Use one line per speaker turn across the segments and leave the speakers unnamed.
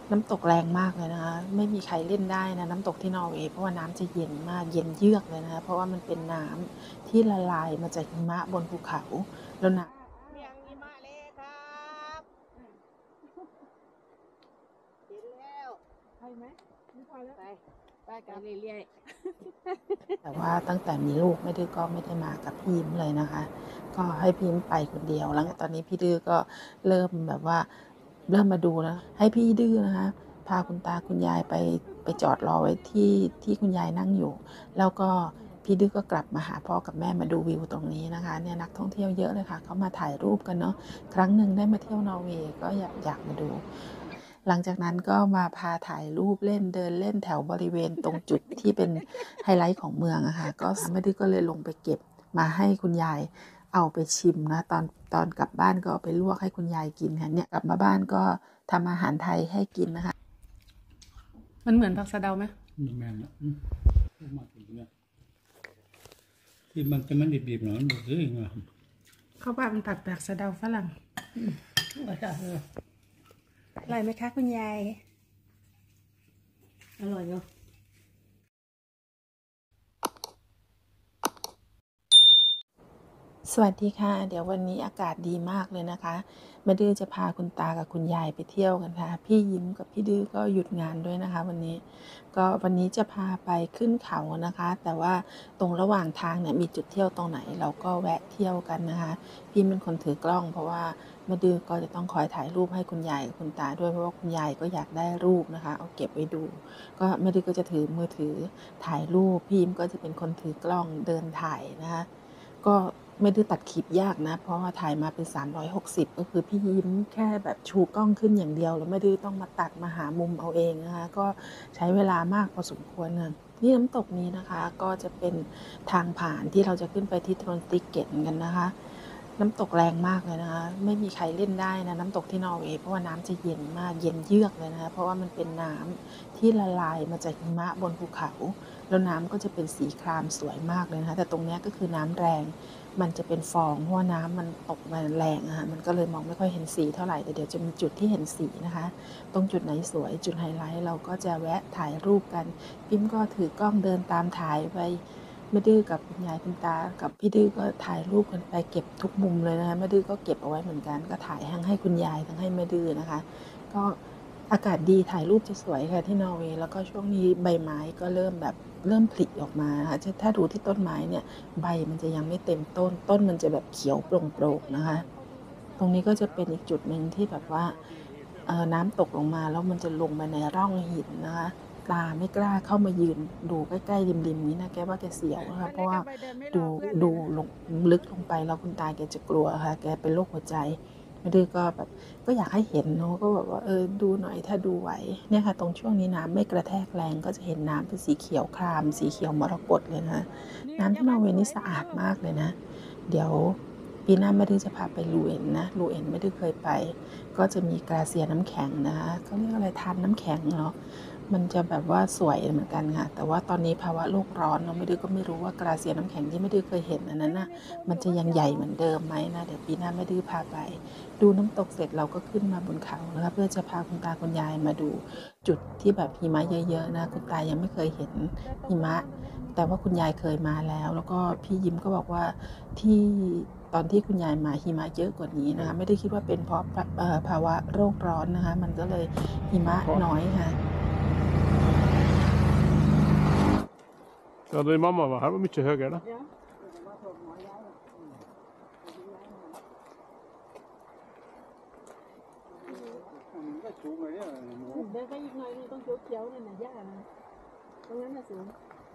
น้ำตกแรงมากเลยนะคะไม่มีใครเล่นได้นะน้ำตกที่นอร์เวย์เพราะว่าน้ำจะเย็นมากเย็นเยือกเลยนะคะเพราะว่ามันเป็นน้ำที่ละลายมาจากหิมะบนภูเขาแล้วน้ำ
เมียงหิมะเลยครับเห็นแล้วไปไหมไม่พอแล้วไปกันเรื่อย
แต่ว่าตั้งแต่มีลูกไม่ดื้อก็ไม่ได้มากับพี่ยิ้มเลยนะคะก็ให้พี่ยิ้มไปคนเดียวแล้วตอนนี้พี่ดื้อก็เริ่มแบบว่าเริ่มมาดูแล้วให้พี่ดื้อนะคะพาคุณตาคุณยายไปจอดรอไว้ที่คุณยายนั่งอยู่แล้วก็พี่ดื้อก็กลับมาหาพ่อกับแม่มาดูวิวตรงนี้นะคะเนี่ยนักท่องเที่ยวเยอะเลยค่ะเขามาถ่ายรูปกันเนาะครั้งหนึ่งได้มาเที่ยวนอร์เวย์ก็อยากมาดูหลังจากนั้นก็มาพาถ่ายรูปเล่นเดินเล่นแถวบริเวณตรงจุดที่เป็นไฮไลท์ของเมืองอะค่ะก็ไม่ได้ก็เลยลงไปเก็บมาให้คุณยายเอาไปชิมนะตอนกลับบ้านก็เอาไปลวกให้คุณยายกินค่ะเนี่ยกลับมาบ้านก็ทำอาหารไทยให้กินนะคะมันเหมือนผักสะเดาไหม
แม่นละมาถึงเนี่ยที่มันจะมันดิบๆหน่อยมันคือยังไง
เขาว่ามันผัดผักสะเดาฝรั่งอร่อยไหมคะคุณยาย
อร่อยเนาะ
สวัสดีค่ะเดี๋ยววันนี้อากาศดีมากเลยนะคะแม่ดื้อจะพาคุณตากับคุณยายไปเที่ยวกันค่ะพี่ยิ้มกับพี่ดื้อก็หยุดงานด้วยนะคะวันนี้จะพาไปขึ้นเขานะคะแต่ว่าตรงระหว่างทางเนี่ยมีจุดเที่ยวตรงไหนเราก็แวะเที่ยวกันนะคะพี่เป็นคนถือกล้องเพราะว่าแม่ดื้อก็จะต้องคอยถ่ายรูปให้คุณยายกับคุณตาด้วยเพราะว่าคุณยายก็อยากได้รูปนะคะเอาเก็บไว้ดูก็แม่ดื้อก็จะถือมือถือถ่ายรูปพี่ยิ้มก็จะเป็นคนถือกล้องเดินถ่ายนะคะก็ไม่ได้ตัดคลิปยากนะเพราะว่าถ่ายมาเป็น360ก็คือพี่ยิ้มแค่แบบชูกล้องขึ้นอย่างเดียวแล้วไม่ได้ต้องมาตัดมาหามุมเอาเองนะคะก็ใช้เวลามากพอสมควรนะนี่น้ำตกนี้นะคะก็จะเป็นทางผ่านที่เราจะขึ้นไปที่ทรอนสติเกตกันนะคะน้ำตกแรงมากเลยนะคะไม่มีใครเล่นได้นะน้ำตกที่นอร์เวย์เพราะว่าน้ำจะเย็นมากเย็นเยือกเลยนะคะเพราะว่ามันเป็นน้ำที่ละลายมาจากหิมะบนภูเขาแล้วน้ำก็จะเป็นสีครามสวยมากเลยนะคะแต่ตรงนี้ก็คือน้ำแรงมันจะเป็นฟองเพราะว่าน้ำมันตกมาแรงอะค่ะมันก็เลยมองไม่ค่อยเห็นสีเท่าไหร่แต่เดี๋ยวจะมีจุดที่เห็นสีนะคะตรงจุดไหนสวยจุดไฮไลท์เราก็จะแวะถ่ายรูปกันพิมก็ถือกล้องเดินตามถ่ายไปแม่ดื้อกับคุณยายคุณตากับพี่ดื้อก็ถ่ายรูปกันไปเก็บทุกมุมเลยนะคะแม่ดื้อก็เก็บเอาไว้เหมือนกันก็ถ่ายทั้งให้คุณยายทั้งให้แม่ดื้อนะคะก็อากาศดีถ่ายรูปจะสวยค่ะที่นอร์เวย์แล้วก็ช่วงนี้ใบไม้ก็เริ่มผลิออกมาค่ะถ้าดูที่ต้นไม้เนี่ยใบมันจะยังไม่เต็มต้นมันจะแบบเขียวโปร่งๆนะคะตรงนี้ก็จะเป็นอีกจุดหนึ่งที่แบบว่าน้ำตกลงมาแล้วมันจะลงไปในร่องหินนะคะตาไม่กล้าเข้ามายืนดูใกล้ๆริมๆนี้นะแกว่าแกเสียวนะคะเพราะว่าดูลงลึกลงไปแล้วคุณตาแกจะกลัวค่ะแกเป็นโรคหัวใจไม่ดื้อก็แบบก็อยากให้เห็นเนาะก็แบบว่าดูหน่อยถ้าดูไหวเนี่ยค่ะตรงช่วงนี้น้ำไม่กระแทกแรงก็จะเห็นน้ำเป็นสีเขียวครามสีเขียวมรกตเลยนะน้ำที่นอร์เวย์นี่สะอาดมากเลยนะเดี๋ยวปีหน้าไม่ดื้อจะพาไปลูเอ็นนะลูเอ็นไม่ดื้อเคยไปก็จะมีกลาเซียน้ำแข็งนะคะเขาเรียกอะไรทานน้ำแข็งเนาะมันจะแบบว่าสวยเหมือนกันค่ะแต่ว่าตอนนี้ภาวะโลกร้อนเนาะไม่ดื้อก็ไม่รู้ว่ากลาเซียน้ำแข็งที่ไม่ดื้อเคยเห็นอันนั้นน่ะมันจะยังใหญ่เหมือนเดิมไหมนะเดี๋ยวปีหน้าไม่ดื้อพาไปดูน้ำตกเสร็จเราก็ขึ้นมาบนเขานะคะเพื่อจะพาคุณตาคุณยายมาดูจุดที่แบบหิมะเยอะๆนะคุณตายังไม่เคยเห็นหิมะแต่ว่าคุณยายเคยมาแล้วก็พี่ยิ้มก็บอกว่าที่ตอนที่คุณยายมาหิมะเยอะกว่านี้นะคะไม่ได้คิดว่าเป็นเพราะภาวะโลกร้อนนะคะมันก็เลยหิมะน้อยค่ะ
Ja, din mamma var här var mycket högre.
Ja. Det varอีกหน่อยนึงต้องเขียวๆนั่นน่ะหญ้านะตรงนั้นน่ะสูง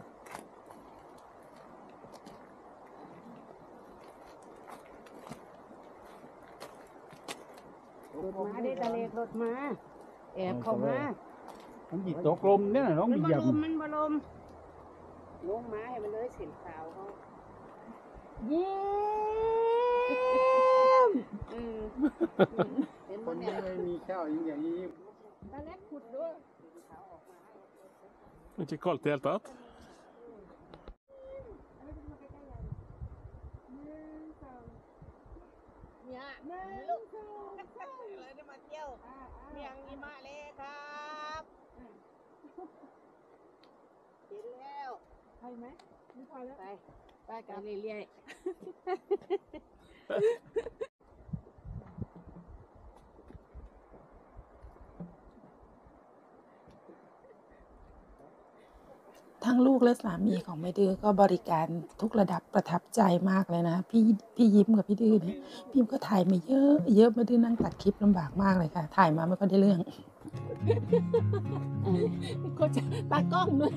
รถมาได้ตะเลกรถมาแอบเข้ามา
มันจิตตกลมเนี่ยน้อง
มัน
เห
บ
ยียบ
ลมมันบลมลงมาให้มันเลยเส้นขาวเขาเยี่ยมเห็น
ค
มัน
น
เนี่ย
ไม่มีข้าวอย่างนี้
ตะเล็กขุดด้วย
Inte kallt i helt tatt.
เนี่ยลูกเลยได้มาเที่ยวเมียงหิมะเลยครับ
ไปไหมไม่พอแล้ว
ไปไปเรื่อยๆ
ทั้งลูกและสามีของแม่ดื้อก็บริการทุกระดับประทับใจมากเลยนะพี่ยิ้มกับพี่ดื้อเนี่ยพี่ยิ้มก็ถ่ายมาเยอะเยอะแม่ดื้อนั่งตัดคลิปลำบากมากเลยค่ะถ่ายมาไม่ค่อยได้เรื่องก็จะตากล้องด้วย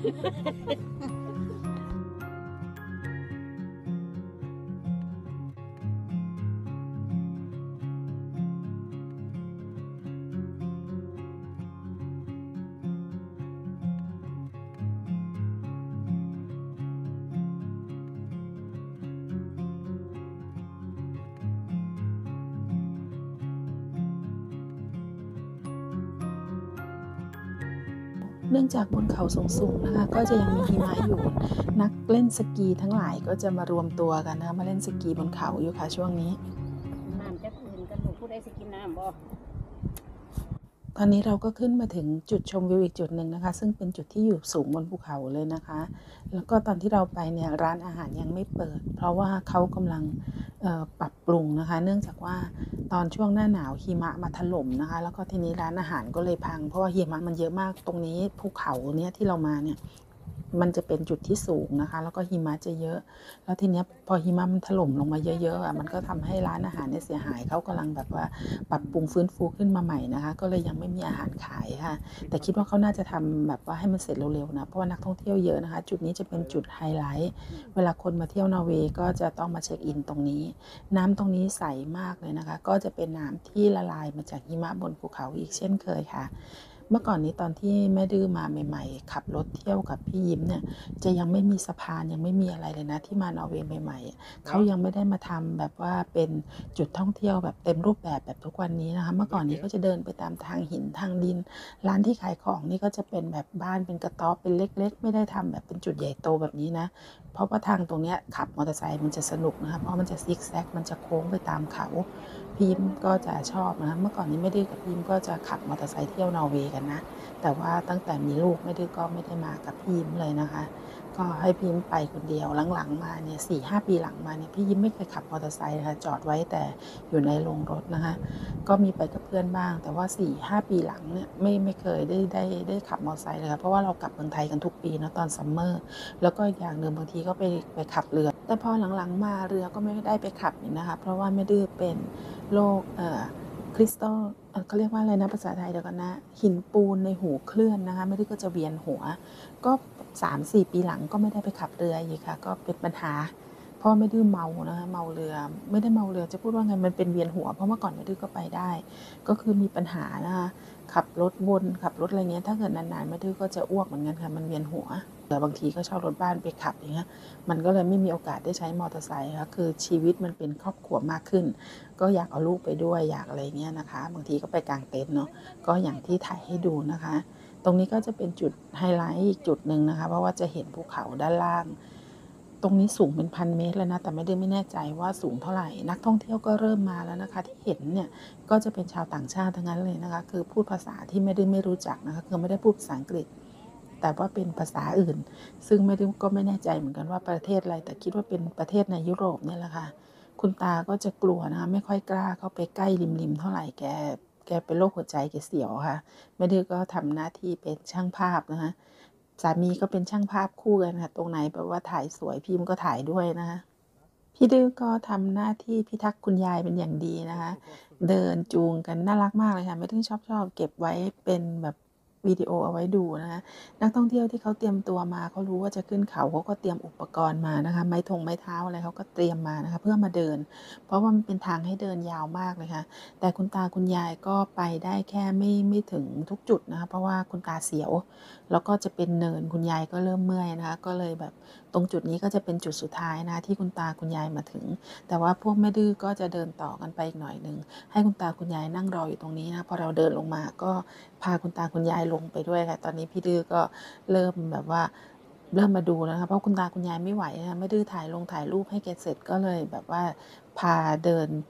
เนื่องจากบนเขาสูงๆนะคะก็จะยังมีหิมะอยู่นักเล่นสกีทั้งหลายก็จะมารวมตัวกันนะคะมาเล่นสกีบนเขาอยู่ค่ะช่วงนี้
น้ำจะคืนกันลูกผู้ใดสิกินน้ำบ่
ตอนนี้เราก็ขึ้นมาถึงจุดชมวิวอีกจุดหนึ่งนะคะซึ่งเป็นจุดที่อยู่สูงบนภูเขาเลยนะคะแล้วก็ตอนที่เราไปเนี่ยร้านอาหารยังไม่เปิดเพราะว่าเขากำลังปรับปรุงนะคะเนื่องจากว่าตอนช่วงหน้าหนาวหิมะมาถล่มนะคะแล้วก็ทีนี้ร้านอาหารก็เลยพังเพราะว่าหิมะมันเยอะมากตรงนี้ภูเขาเนี่ยที่เรามาเนี่ยมันจะเป็นจุดที่สูงนะคะแล้วก็หิมะจะเยอะแล้วทีนี้พอหิมะมันถล่มลงมาเยอะๆมันก็ทำให้ร้านอาหารเนี่ยเสียหายเขากำลังแบบว่าปรับปรุงฟื้นฟูขึ้นมาใหม่นะคะก็เลยยังไม่มีอาหารขายค่ะแต่คิดว่าเขาน่าจะทำแบบว่าให้มันเสร็จเร็วๆนะเพราะว่านักท่องเที่ยวเยอะนะคะจุดนี้จะเป็นจุดไฮไลท์เวลาคนมาเที่ยวนอร์เวย์ก็จะต้องมาเช็คอินตรงนี้น้ำตรงนี้ใสมากเลยนะคะก็จะเป็นน้ำที่ละลายมาจากหิมะบนภูเขาอีกเช่นเคยค่ะเมื่อก่อนนี้ตอนที่แม่ดื้อมาใหม่ๆขับรถเที่ยวกับพี่ยิ้มเนี่ยจะยังไม่มีสะพานยังไม่มีอะไรเลยนะที่มานอร์เวย์ใหม่ๆเขายังไม่ได้มาทำแบบว่าเป็นจุดท่องเที่ยวแบบเต็มรูปแบบทุกวันนี้นะคะเมื่อก่อนนี้ก็จะเดินไปตามทางหินทางดินร้านที่ขายของนี่ก็จะเป็นแบบบ้านเป็นกระต๊อบเป็นเล็กๆไม่ได้ทำแบบเป็นจุดใหญ่โตแบบนี้นะเพราะว่าทางตรงนี้ขับมอเตอร์ไซค์มันจะสนุกนะคะเพราะมันจะซิกแซกมันจะโค้งไปตามเขาพี่ยิ้มก็จะชอบนะคะเมื่อก่อนนี้ไม่ดื้อกับพี่ยิ้มก็จะขับมอเตอร์ไซค์เที่ยวนอร์เวย์กันนะแต่ว่าตั้งแต่มีลูกไม่ดื้อก็ไม่ได้มากับพี่ยิ้มเลยนะคะก็ให้พี่ยิ้มไปคนเดียวหลังๆมาเนี่ย4-5 ปีหลังมาเนี่ยพี่ยิ้มไม่เคยขับมอเตอร์ไซค์นะคะจอดไว้แต่อยู่ในโรงรถนะคะก็มีไปกับเพื่อนบ้างแต่ว่า4-5 ปีหลังเนี่ยไม่เคยได้ขับมอเตอร์ไซค์เลยค่ะเพราะว่าเรากลับเมืองไทยกันทุกปีนะตอนซัมเมอร์แล้วก็อีกอย่างหนึ่งบางทีก็ไปขับเรือแต่พอหลังๆมาเรือก็ไม่ได้ไปขับอีกนะคะเพราะว่าไม่ดื้อเป็นโรคคริสตัลเขาเรียกว่าอะไรนะภาษาไทยเดี๋ยวกันนะหินปูนในหูเคลื่อนนะคะไม่ดื้อก็จะเวียนหัวก็3-4 ปีหลังก็ไม่ได้ไปขับเรืออีกค่ะก็เป็นปัญหาเพราะไม่ดื้อเมานะคะเมาเรือไม่ได้เมาเรือจะพูดว่าไงมันเป็นเวียนหัวเพราะเมื่อก่อนไม่ดื้อก็ไปได้ก็คือมีปัญหานะคะขับรถวนขับรถอะไรเงี้ยถ้าเกิดนานๆไม่ดื้อก็จะอ้วกเหมือนกันค่ะมันเวียนหัวแต่บางทีก็เช่ารถบ้านไปขับอย่างเงี้ยมันก็เลยไม่มีโอกาสได้ใช้มอเตอร์ไซค์ค่ะคือชีวิตมันเป็นครอบครัวมากขึ้นก็อยากเอาลูกไปด้วยอยากอะไรเงี้ยนะคะบางทีก็ไปกางเต็นท์เนาะก็อย่างที่ถ่ายให้ดูนะคะตรงนี้ก็จะเป็นจุดไฮไลท์อีกจุดหนึ่งนะคะเพราะว่าจะเห็นภูเขาด้านล่างตรงนี้สูงเป็น1,000 เมตรแล้วนะแต่ไม่แน่ใจว่าสูงเท่าไหร่นักท่องเที่ยวก็เริ่มมาแล้วนะคะที่เห็นเนี่ยก็จะเป็นชาวต่างชาติทั้งนั้นเลยนะคะคือพูดภาษาที่ไม่รู้จักนะคะคือไม่ได้พูดภาษาอังกฤษแต่ว่าเป็นภาษาอื่นซึ่งก็ไม่แน่ใจเหมือนกันว่าประเทศอะไรแต่คิดว่าเป็นประเทศในยุโรปเนี่ยแหละค่ะคุณตาก็จะกลัวนะคะไม่ค่อยกล้าเข้าไปใกล้ริมเท่าไหร่แกเป็นโรคหัวใจแกเสียวค่ะแม่ดื้อก็ทำหน้าที่เป็นช่างภาพนะคะสามีก็เป็นช่างภาพคู่กันค่ะตรงไหนแบบว่าถ่ายสวยพิมพ์ก็ถ่ายด้วยนะคะพี่ดื้อก็ทำหน้าที่พิทักษ์คุณยายเป็นอย่างดีนะคะเดินจูงกันน่ารักมากเลยค่ะแม่ดื้อชอบเก็บไว้เป็นแบบวิดีโอเอาไว้ดูนะคะนักท่องเที่ยวที่เขาเตรียมตัวมาเขารู้ว่าจะขึ้นเขาเขาก็เตรียมอุปกรณ์มานะคะไม้เท้าอะไรเขาก็เตรียมมานะคะเพื่อมาเดินเพราะว่ามันเป็นทางให้เดินยาวมากเลยค่ะแต่คุณตาคุณยายก็ไปได้แค่ไม่ถึงทุกจุดนะคะเพราะว่าคุณตาเสียวแล้วก็จะเป็นเนินคุณยายก็เริ่มเมื่อยนะคะก็เลยแบบตรงจุดนี้ก็จะเป็นจุดสุดท้ายนะที่คุณตาคุณยายมาถึงแต่ว่าพวกแม่ดื้อก็จะเดินต่อกันไปอีกหน่อยนึงให้คุณตาคุณยายนั่งรออยู่ตรงนี้นะพอเราเดินลงมาก็พาคุณตาคุณยายลงไปด้วยค่ะตอนนี้พี่ดื้อก็เริ่มแบบว่าเริ่มมาดูแล้วนะคะเพราะคุณตาคุณยายไม่ไหวนะคะไม่ดื้อถ่ายรูปให้แกเสร็จก็เลยแบบว่าพาเดิน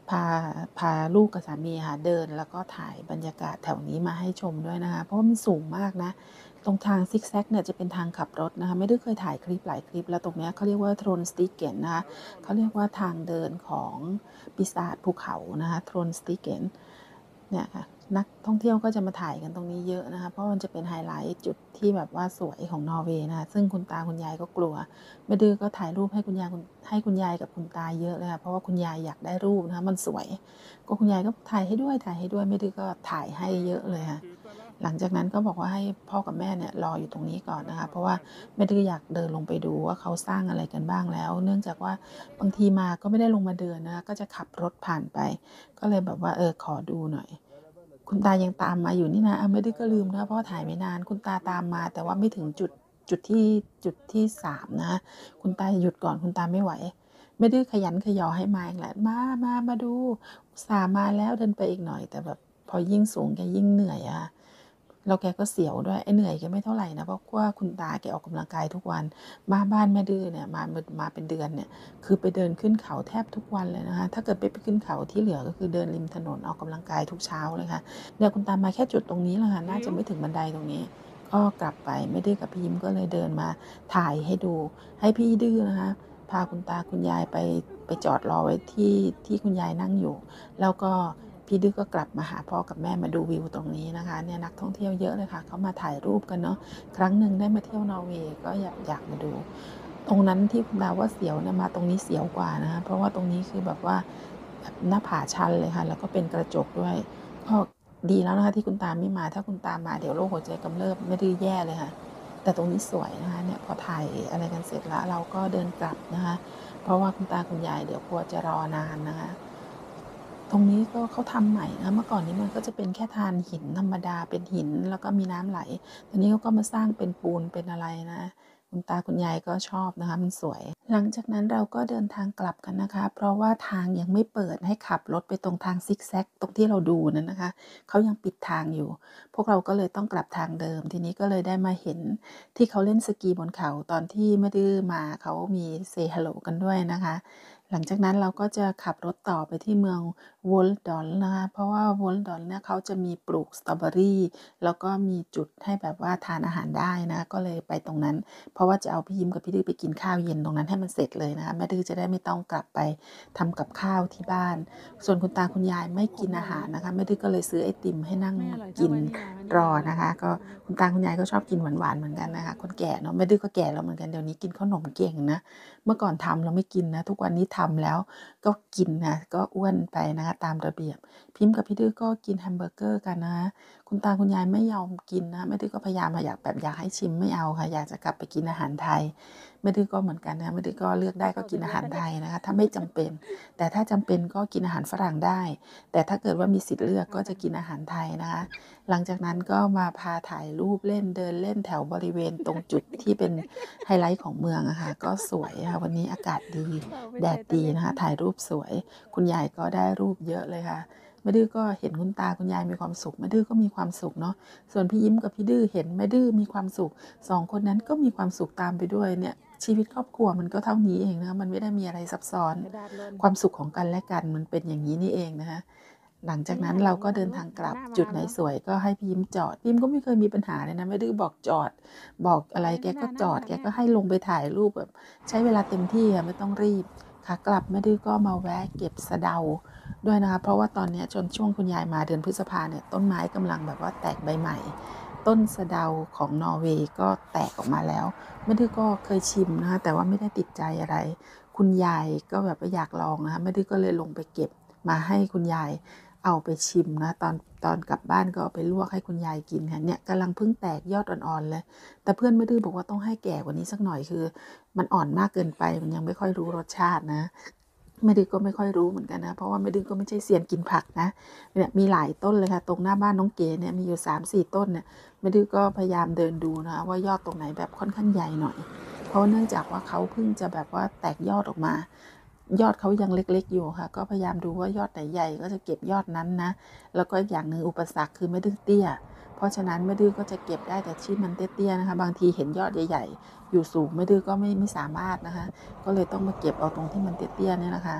พาพาลูกกับสามีค่ะเดินแล้วก็ถ่ายบรรยากาศแถวนี้มาให้ชมด้วยนะคะเพราะว่ามันสูงมากนะตรงทางซิกแซกเนี่ยจะเป็นทางขับรถนะคะไม่ได้เคยถ่ายคลิปหลายคลิปแล้วตรงนี้เขาเรียกว่าทรอนสติเกนนะคะเขาเรียกว่าทางเดินของปีศาจภูเขานะคะทรอนสติเกนเนี่ยค่ะนักท่องเที่ยวก็จะมาถ่ายกันตรงนี้เยอะนะคะเพราะมันจะเป็นไฮไลท์จุดที่แบบว่าสวยของนอร์เวย์นะคะซึ่งคุณตาคุณยายก็กลัวแม่ดื้อก็ถ่ายรูปให้คุณยายกับคุณตาเยอะเลยค่ะเพราะว่าคุณยายอยากได้รูปนะคะมันสวยก็คุณยายก็ถ่ายให้ด้วยแม่ดื้อก็ถ่ายให้เยอะเลยค่ะหลังจากนั้นก็บอกว่าให้พ่อกับแม่เนี่ยรออยู่ตรงนี้ก่อนนะคะเพราะว่าแม่ดื้ออยากเดินลงไปดูว่าเขาสร้างอะไรกันบ้างแล้วเนื่องจากว่าบางทีมาก็ไม่ได้ลงมาเดินนะคะก็จะขับรถผ่านไปก็เลยแบบว่าขอดูหน่อยคุณตายังตามมาอยู่นี่นะไม่ดื้อก็ลืมนะเพราะว่าถ่ายไม่นานคุณตาตามมาแต่ว่าไม่ถึงจุดที่3นะคุณตาหยุดก่อนคุณตาไม่ไหวไม่ดื้อขยันขยอให้มาอีกแหละมาดูอุตส่าห์มาแล้วเดินไปอีกหน่อยแต่แบบพอยิ่งสูงแกยิ่งเหนื่อยอะแล้วแกก็เสียวด้วยเหนื่อยแกไม่เท่าไหร่นะเพราะว่าคุณตาแกออกกำลังกายทุกวันมาบ้านแม่ดื้อเนี่ยมาเป็นเดือนเนี่ยคือไปเดินขึ้นเขาแทบทุกวันเลยนะคะถ้าเกิดไปขึ้นเขาที่เหลือก็คือเดินริมถนนออกกำลังกายทุกเช้าเลยค่ะเนี่ยคุณตามาแค่จุดตรงนี้แหละค่ะน่าจะไม่ถึงบันไดตรงนี้ก็กลับไปไม่ดื้อกับพี่ยิ้มก็เลยเดินมาถ่ายให้ดูให้พี่ดื้อนะคะพาคุณตาคุณยายไปจอดรอไว้ที่คุณยายนั่งอยู่แล้วก็พี่ดื้อก็กลับมาหาพ่อกับแม่มาดูวิวตรงนี้นะคะเนี่ยนักท่องเที่ยวเยอะเลยค่ะเขามาถ่ายรูปกันเนาะครั้งหนึ่งได้มาเที่ยวนอร์เวย์ก็อยากมาดูตรงนั้นที่คุณดาว่าเสียวเนี่ยมาตรงนี้เสียวกว่านะคะเพราะว่าตรงนี้คือแบบว่าแบบหน้าผาชันเลยค่ะแล้วก็เป็นกระจกด้วยก็ดีแล้วนะคะที่คุณตาไม่มาถ้าคุณตามาเดี๋ยวโรคหัวใจกำเริบไม่ดื้อแย่เลยค่ะแต่ตรงนี้สวยนะคะเนี่ยพอถ่ายอะไรกันเสร็จแล้วเราก็เดินกลับนะคะเพราะว่าคุณตาคุณยายเดี๋ยวกลัวจะรอนานนะคะตรงนี้ก็เขาทำใหม่นะเมื่อก่อนนี้มันก็จะเป็นแค่ทานหินธรรมดาเป็นหินแล้วก็มีน้ำไหลตอนนี้เขาก็มาสร้างเป็นปูนเป็นอะไรนะคุณตาคุณยายก็ชอบนะคะมันสวยหลังจากนั้นเราก็เดินทางกลับกันนะคะเพราะว่าทางยังไม่เปิดให้ขับรถไปตรงทางซิกแซกตรงที่เราดูนั่นนะคะเขายังปิดทางอยู่พวกเราก็เลยต้องกลับทางเดิมทีนี้ก็เลยได้มาเห็นที่เขาเล่นสกีบนเขาตอนที่ไม่ดื้อมาเขามีเซฮัลโหลกันด้วยนะคะหลังจากนั้นเราก็จะขับรถต่อไปที่เมืองวอลดอนนะคะเพราะว่าวอลดอนเนี่ยเขาจะมีปลูกสตรอเบอรี่แล้วก็มีจุดให้แบบว่าทานอาหารได้นะก็เลยไปตรงนั้นเพราะว่าจะเอาพี่ยิ้มกับพี่ดื้อไปกินข้าวเย็นตรงนั้นให้มันเสร็จเลยนะคะแม่ดื้อจะได้ไม่ต้องกลับไปทำกับข้าวที่บ้านส่วนคุณตาคุณยายไม่กินอาหารนะคะแม่ดื้อก็เลยซื้อไอติมให้นั่งกินรอนะคะก็คุณตาคุณยายก็ชอบกินหวานๆเหมือนกันนะคะคนแก่เนาะแม่ดื้อก็แก่แล้วเหมือนกันเดี๋ยวนี้กินขนมเก่งนะเมื่อก่อนทำเราไม่กินนะทุกวันนี้ทำแล้วก็กินนะก็อ้วนไปนะคะตามระเบียบพิมพ์กับพี่ดื้อก็กินแฮมเบอร์เกอร์กันนะคุณตาคุณยายไม่ยอมกินนะแม่ดื้อก็พยายามอยากให้ชิมไม่เอาค่ะอยากจะกลับไปกินอาหารไทยแม่ดื้อก็เหมือนกันนะแม่ดื้อก็เลือกได้ก็กินอาหารไทยนะคะถ้าไม่จำเป็นแต่ถ้าจำเป็นก็กินอาหารฝรั่งได้แต่ถ้าเกิดว่ามีสิทธิ์เลือกก็จะกินอาหารไทยนะคะหลังจากนั้นก็มาพาถ่ายรูปเล่นเดินเล่นแถวบริเวณตรงจุดที่เป็นไฮไลท์ของเมืองอะค่ะก็สวยค่ะวันนี้อากาศดีแดดดีนะคะถ่ายรูปสวยคุณยายก็ได้รูปเยอะเลยค่ะแม่ดื้อก็เห็นคุณตาคุณยายมีความสุขแม่ดื้อก็มีความสุขเนาะส่วนพี่ยิ้มกับพี่ดื้อเห็นแม่ดื้อมีความสุข2คนนั้นก็มีความสุขตามไปด้วยเนี่ยชีวิตครอบครัวมันก็เท่านี้เองนะคะมันไม่ได้มีอะไรซับซ้อนความสุขของกันและกันมันเป็นอย่างนี้นี่เองนะคะหลังจากนั้นเราก็เดินทางกลับจุดไหนสวยก็ให้พี่ยิ้มจอดพี่ยิ้มก็ไม่เคยมีปัญหาเลยนะไม่ดื้อบอกจอดบอกอะไรแกก็จอดแกก็ให้ลงไปถ่ายรูปแบบใช้เวลาเต็มที่ไม่ต้องรีบค่ะกลับแม่ดื้อก็มาแวะเก็บสะเดาด้วยนะคะเพราะว่าตอนนี้จนช่วงคุณยายมาเดือนพฤษภาเนี่ยต้นไม้กำลังแบบว่าแตกใบใหม่ต้นสะเดาของนอร์เวย์ก็แตกออกมาแล้วแม่ดื้อก็เคยชิมนะคะแต่ว่าไม่ได้ติดใจอะไรคุณยายก็แบบว่าอยากลองนะคะแม่ดื้อก็เลยลงไปเก็บมาให้คุณยายเอาไปชิมนะตอนกลับบ้านก็เอาไปลวกให้คุณยายกินค่ะเนี่ยกำลังเพิ่งแตกยอดอ่อนๆเลยแต่เพื่อนแม่ดื้อบอกว่าต้องให้แก่กว่านี้สักหน่อยคือมันอ่อนมากเกินไปมันยังไม่ค่อยรู้รสชาตินะแม่ดื้อก็ไม่ค่อยรู้เหมือนกันนะเพราะว่าแม่ดื้อก็ไม่ใช่เซียนกินผักนะเนี่ยมีหลายต้นเลยค่ะตรงหน้าบ้านน้องเก๋เนี่ยมีอยู่ 3-4 ต้นเนี่ยแม่ดื้อก็พยายามเดินดูนะว่ายอดตรงไหนแบบค่อนข้างใหญ่หน่อยเพราะเนื่องจากว่าเขาเพิ่งจะแบบว่าแตกยอดออกมายอดเขายังเล็กๆอยู่ค่ะก็พยายามดูว่ายอดไหนใหญ่ก็จะเก็บยอดนั้นนะแล้วก็อย่างหนึ่งอุปสรรคคือแม่ดื้อเตี้ยเพราะฉะนั้นแม่ดื้อก็จะเก็บได้แต่ที่มันเตี้ยๆนะคะบางทีเห็นยอดใหญ่ๆอยู่สูงแม่ดื้อก็ไม่สามารถนะคะก็เลยต้องมาเก็บเอาตรงที่มันเตี้ยๆเนี่ยนะคะ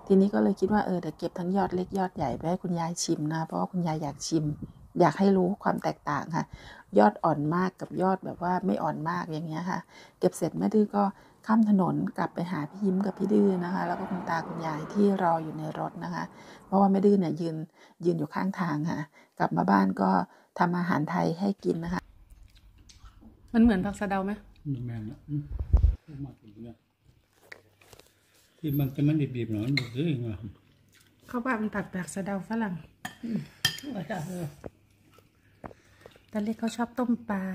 ทีนี้ก็เลยคิดว่าเดี๋ยวเก็บทั้งยอดเล็กยอดใหญ่ไปให้คุณยายชิมนะเพราะว่าคุณยายอยากชิม อยากให้รู้ความแตกต่างค่ะยอดอ่อนมากกับยอดแบบว่าไม่อ่อนมากอย่างเงี้ยค่ะเก็บเสร็จแม่ดื้อก็ข้ามถนนกลับไปหาพี่ยิ้มกับพี่ดื้อนะคะแล้วก็คุณตาคุณยายที่รออยู่ในรถนะคะเพราะว่าแม่ดื้อเนี่ยยืนอยู่ข้างทางค่ะกลับมาบ้านก็ทำอาหารไทยให้กินนะคะมันเหมือนผักสะเดาไหม
แม่นละลูกมาถึงเนี่ยที่มันจะมันดิบๆหน่อยมันดื้อมา
เขาว่ามันผักสะเดาฝรั่งตอนเล็กเขาชอบต้มปลา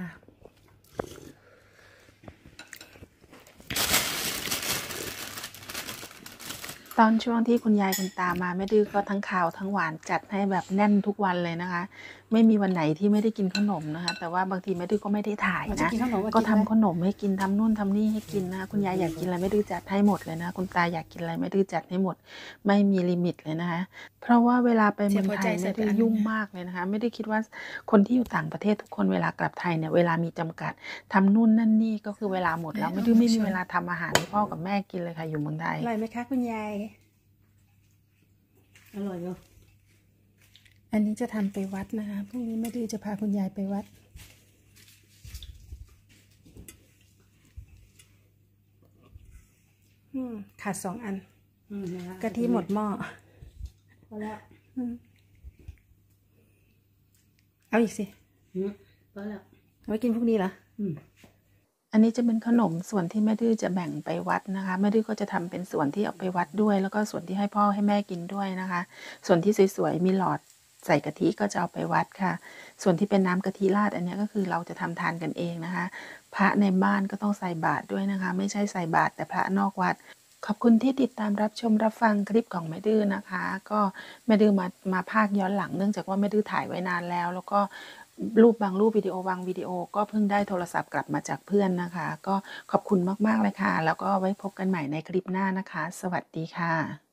ตอนช่วงที่คุณยายคุณตามาแม่ดื้อก็ทั้งข่าวทั้งหวานจัดให้แบบแน่นทุกวันเลยนะคะไม่มีวันไหนที่ไม่ได้กินขนมนะคะแต่ว่าบางทีแม่ดื้อก็ไม่ได้ถ่ายนะก็ทำขนมให้กินทำนู่นทำนี่ให้กินนะคะคุณยายอยากกินอะไรแม่ดื้อจัดให้หมดเลยนะคุณตาอยากกินอะไรแม่ดื้อจัดให้หมดไม่มีลิมิตเลยนะคะเพราะว่าเวลาไปเมืองไทยแม่ดื้อยุ่งมากเลยนะคะไม่ได้คิดว่าคนที่อยู่ต่างประเทศทุกคนเวลากลับไทยเนี่ยเวลามีจำกัดทำนู่นนั่นนี่ก็คือเวลาหมดแล้วแม่ดื้อไม่มีเวลาทำอาหารให้พ่อกับแม่กินเลยค่ะอยู่เมืองไทย
อร่อยไหมคะคุณยายอร่อยเนาะ
อันนี้จะทำไปวัดนะคะพรุ่งนี้แม่ดื้อจะพาคุณยายไปวัดขาด2 อันกะทิหมดหม้อ
พอแล้ว
เอาอีกสิ
พอแล้ว
เอาไว้กินพรุ่งนี้เหรออันนี้จะเป็นขนมส่วนที่แม่ดื้อจะแบ่งไปวัดนะคะแม่ดื้อก็จะทำเป็นส่วนที่เอาไปวัดด้วยแล้วก็ส่วนที่ให้พ่อให้แม่กินด้วยนะคะส่วนที่สวยๆมีหลอดใส่กะทิก็จะเอาไปวัดค่ะส่วนที่เป็นน้ำกะทิราดอันนี้ก็คือเราจะทำทานกันเองนะคะพระในบ้านก็ต้องใส่บาตรด้วยนะคะไม่ใช่ใส่บาตรแต่พระนอกวัดขอบคุณที่ติดตามรับชมรับฟังคลิปของแม่ดื้อนะคะก็แม่ดื้อมาภาคย้อนหลังเนื่องจากว่าแม่ดื้อถ่ายไว้นานแล้วก็รูปบางรูปวิดีโอบางวิดีโอก็เพิ่งได้โทรศัพท์กลับมาจากเพื่อนนะคะก็ขอบคุณมากๆเลยค่ะแล้วก็ไว้พบกันใหม่ในคลิปหน้านะคะสวัสดีค่ะ